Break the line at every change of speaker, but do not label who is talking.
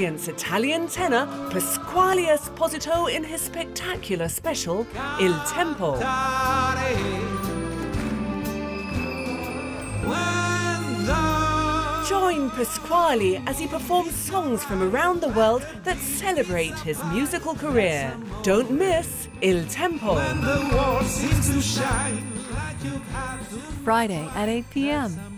experience Italian tenor Pasquale Esposito in his spectacular special, Il Tempo. Join Pasquale as he performs songs from around the world that celebrate his musical career. Don't miss Il Tempo.
Friday at 8 p.m.